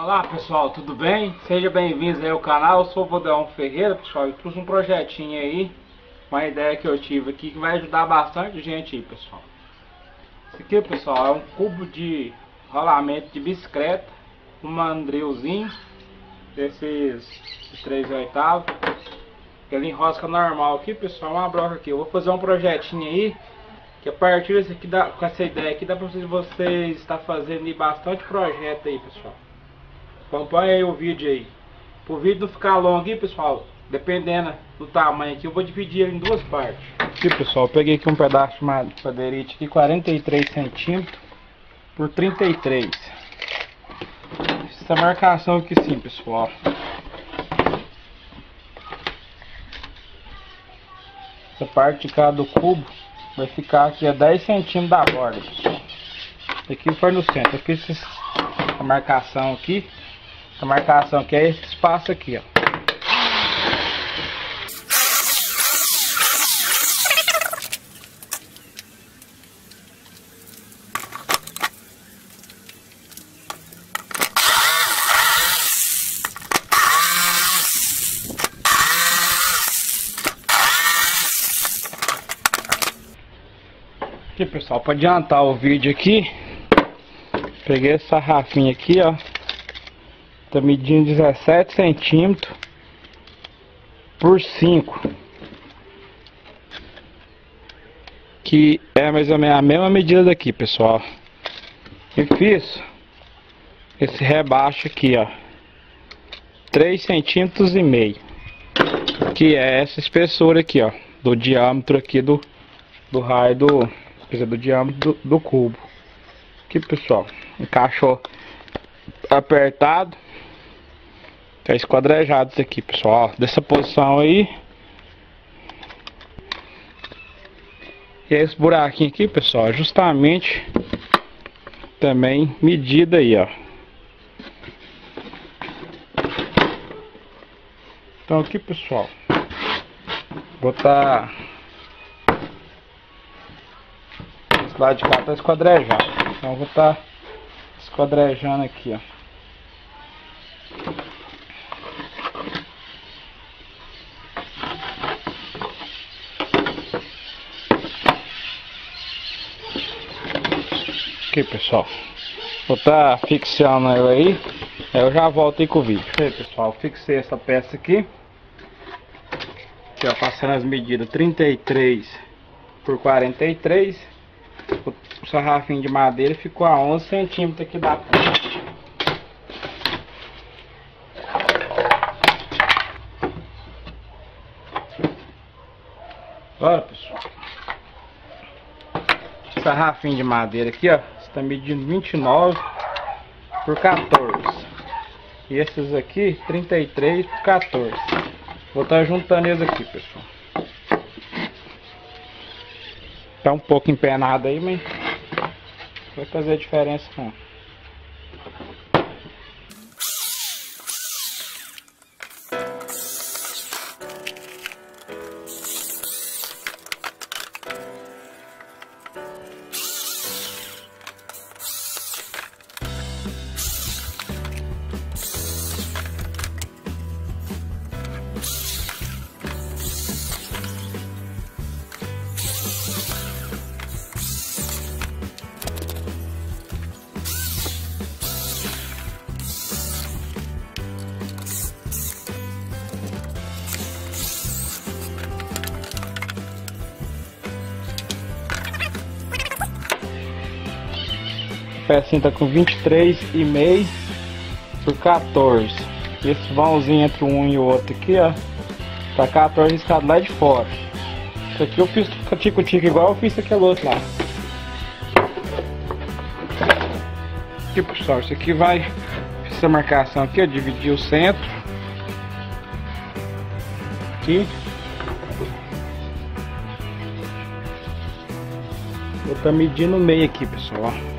Olá pessoal, tudo bem? Sejam bem-vindos aí ao canal. Eu sou o Vodeon Ferreira, pessoal. Eu trouxe um projetinho aí, uma ideia que eu tive aqui que vai ajudar bastante gente aí, pessoal. Isso aqui, pessoal, é um cubo de rolamento de bicicleta, um mandrilzinho desses 3/8. Ele enrosca normal aqui, pessoal, uma broca aqui. Eu vou fazer um projetinho aí que a partir desse aqui com essa ideia aqui dá pra vocês estar fazendo aí bastante projeto aí, pessoal. Acompanha aí o vídeo aí. Pro vídeo não ficar longo aqui, pessoal, dependendo do tamanho aqui, eu vou dividir ele em duas partes. Aqui, pessoal, eu peguei aqui um pedaço de madeirite aqui, 43 centímetros por 33. Essa marcação aqui sim, pessoal. Essa parte de cá do cubo vai ficar aqui a 10 centímetros da borda, pessoal. Aqui foi no centro. Aqui a marcação aqui. A marcação aqui é esse espaço aqui, ó. Aqui, pessoal, para adiantar o vídeo aqui, peguei essa garrafinha aqui, ó. Tá medindo 17 centímetros por 5, que é mais ou menos a mesma medida daqui, pessoal. E fiz esse rebaixo aqui, ó, 3,5 centímetros, que é essa espessura aqui, ó, do diâmetro aqui do raio do diâmetro do cubo. Aqui, pessoal, encaixou apertado. Tá esquadrejado isso aqui, pessoal, dessa posição aí. E esse buraquinho aqui, pessoal, é justamente também medida aí, ó. Então aqui, pessoal, botar esse lado de cá tá esquadrejado, então eu vou estar esquadrejando aqui, ó. Aqui, pessoal, vou estar fixando ele aí, eu já volto aí com o vídeo. Aí, pessoal, fixei essa peça aqui, ó, passando as medidas 33 por 43. O sarrafinho de madeira ficou a 11 centímetros aqui da ponta. Agora, pessoal, sarrafinho de madeira aqui, ó, está medindo 29 por 14. E esses aqui 33 por 14. Vou estar juntando eles aqui, pessoal. Tá um pouco empenado aí, mas não vai fazer diferença não. A pecinha tá com 23,5 por 14. Esse vãozinho entre um e o outro aqui, ó, tá 14 riscado lá de fora. Isso aqui eu fiz tico-tico igual eu fiz aquele outro lá. Aqui, pessoal, isso aqui vai, essa marcação aqui, ó, dividir o centro aqui. Vou estar medindo o meio aqui, pessoal, ó.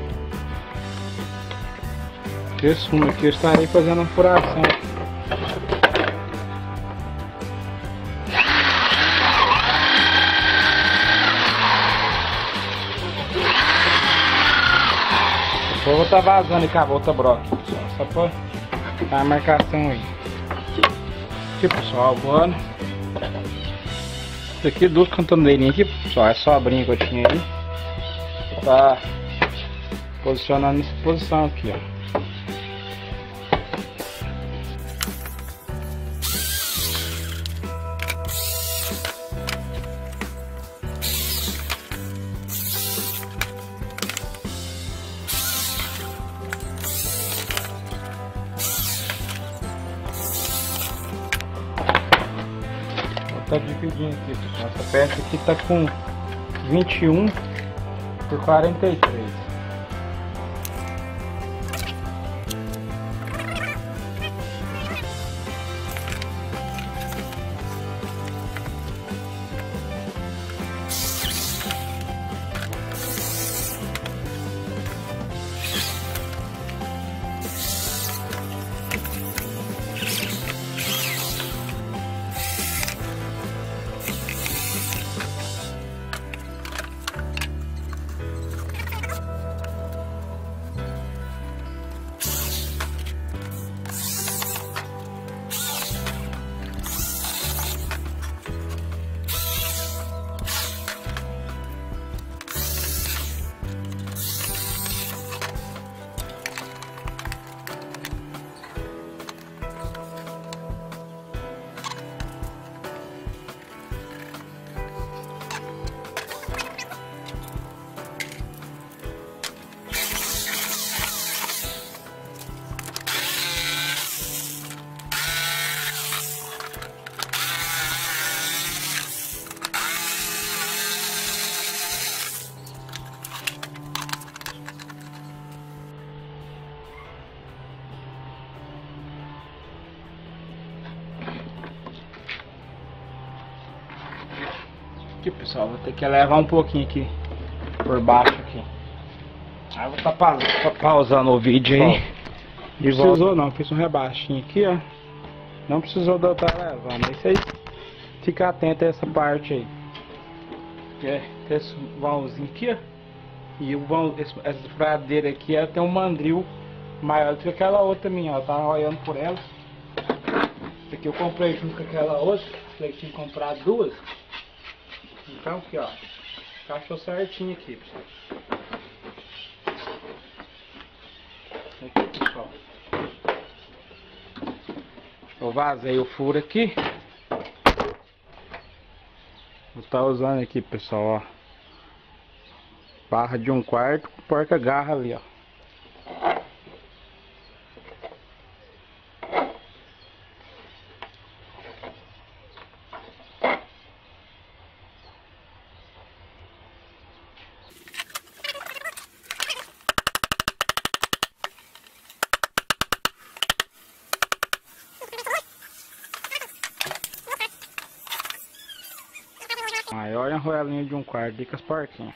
Esse fumo aqui eu estarei fazendo uma furação. Vou estar vazando com a outra broca, pessoal, só pra Tá a marcação aí. Aqui, pessoal, agora. Isso aqui, duas cantoneirinhas aqui, pessoal. É só abrir que eu tinha aí. Tá posicionando nessa posição aqui, ó. Tá dividindo aqui, pessoal. Essa peça aqui tá com 21 por 43. Aqui, pessoal, vou ter que levar um pouquinho aqui por baixo aqui. Aí eu vou estar pausando o vídeo aí. Não precisou não, fiz um rebaixinho aqui, ó. Não precisou de eu estar levando. Isso aí, fica atento a essa parte aí. Que é esse vãozinho aqui, ó. E o vão, essa fradeira aqui, ela tem um mandril maior do que aquela outra minha, ó. Eu tava olhando por ela. Essa aqui eu comprei junto com aquela outra. Falei que tinha que comprar duas. Então aqui, ó, encaixou certinho aqui, pessoal. Aqui, pessoal. Eu vazei o furo aqui. Vou estar usando aqui, pessoal, ó. Barra de 1/4 com porta-garra ali, ó. Aí olha a roelinha de 1/4 ali com as porquinhas.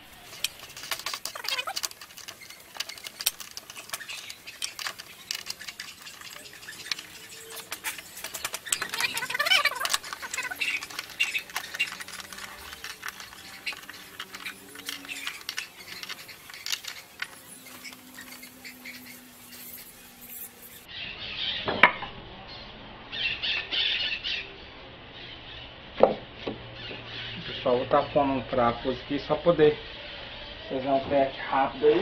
Só vou estar pondo um parafuso aqui só poder fazer um teste rápido aí.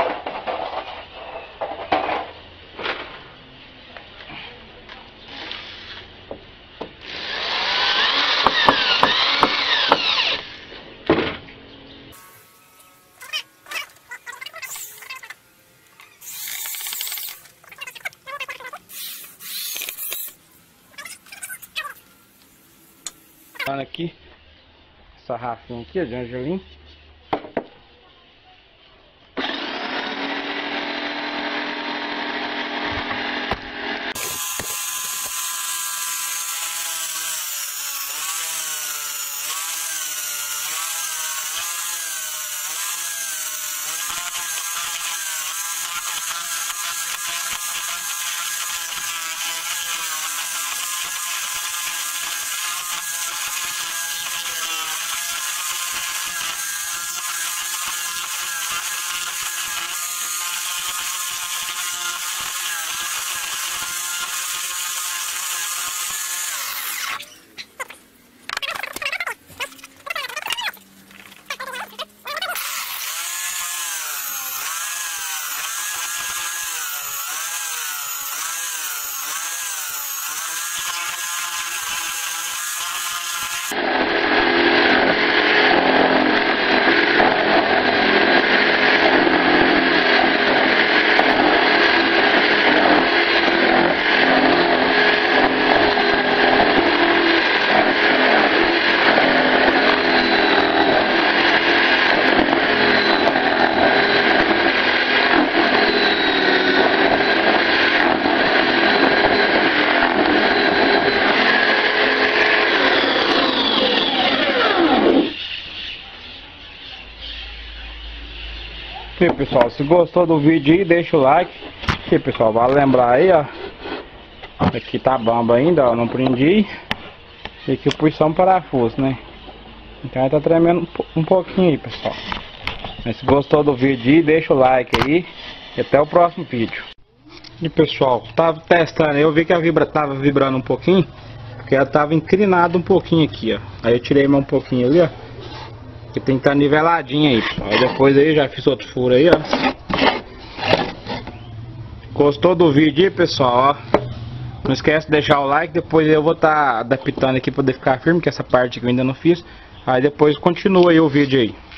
Olha aqui. Essa rafinha aqui, ó, de Angelim. E pessoal, se gostou do vídeo aí, deixa o like. E pessoal, vale lembrar aí, ó. Aqui tá bamba ainda, ó, não prendi. E aqui eu pus só um parafuso, né? Então tá tremendo um pouquinho aí, pessoal. Mas se gostou do vídeo aí, deixa o like aí. E até o próximo vídeo. E pessoal, tava testando, eu vi que a vibra tava vibrando um pouquinho, porque ela tava inclinada um pouquinho aqui, ó. Aí eu tirei mais um pouquinho ali, ó. Que tem que estar niveladinho aí, pessoal. Aí depois aí já fiz outro furo aí, ó. Gostou do vídeo aí, pessoal, ó. Não esquece de deixar o like, depois eu vou estar adaptando aqui para poder ficar firme, que essa parte que eu ainda não fiz. Aí depois continua aí o vídeo aí.